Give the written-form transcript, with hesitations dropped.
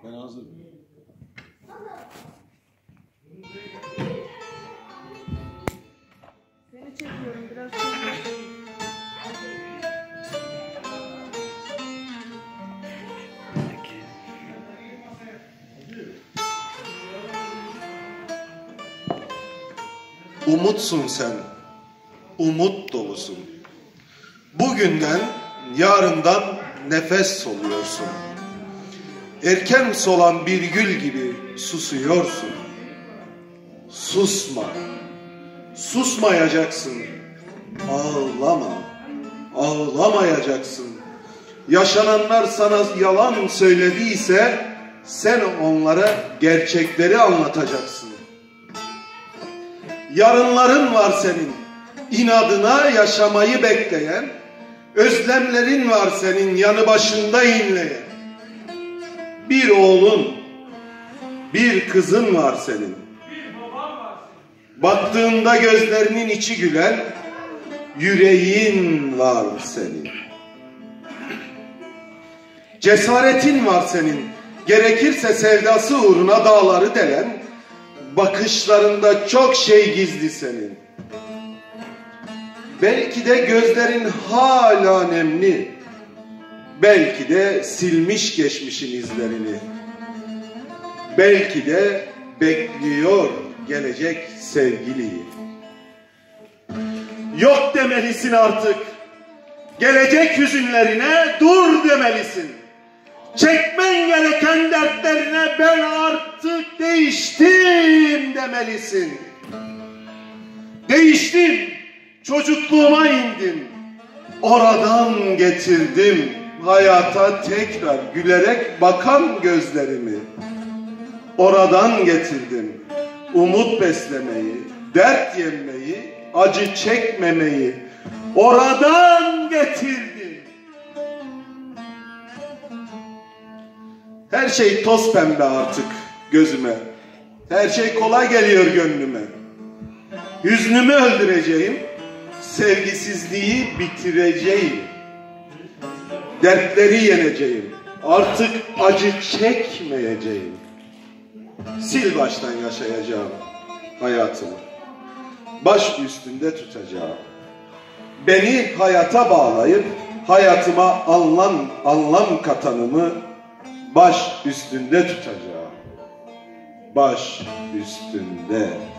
Ben hazırım. Seni çekiyorum biraz. Umutsun sen, umut dolusun. Bugünden, yarından nefes soluyorsun. Erken solan bir gül gibi susuyorsun. Susma, susmayacaksın. Ağlama, ağlamayacaksın. Yaşananlar sana yalan söylediyse sen onlara gerçekleri anlatacaksın. Yarınların var senin, inadına yaşamayı bekleyen, özlemlerin var senin, yanı başında inleyen. Bir oğlun, bir kızın var senin. Baktığında gözlerinin içi gülen, yüreğin var senin. Cesaretin var senin, gerekirse sevdası uğruna dağları delen, bakışlarında çok şey gizli senin. Belki de gözlerin hala nemli, belki de silmiş geçmişin izlerini. Belki de bekliyor gelecek sevgiliyi. Yok demelisin artık, gelecek hüzünlerine dur demelisin. Çekmen gereken dertlerine ben artık değiştim demelisin. Değiştim, çocukluğuma indim. Oradan getirdim hayata tekrar gülerek bakan gözlerimi. Oradan getirdim umut beslemeyi, dert yenmeyi, acı çekmemeyi. Oradan getirdim. Her şey toz pembe artık gözüme. Her şey kolay geliyor gönlüme. Hüznümü öldüreceğim, sevgisizliği bitireceğim. Dertleri yeneceğim, artık acı çekmeyeceğim. Sil baştan yaşayacağım hayatımı. Baş üstünde tutacağım. Beni hayata bağlayıp hayatıma anlam katanımı baş üstünde tutacağım. Baş üstünde.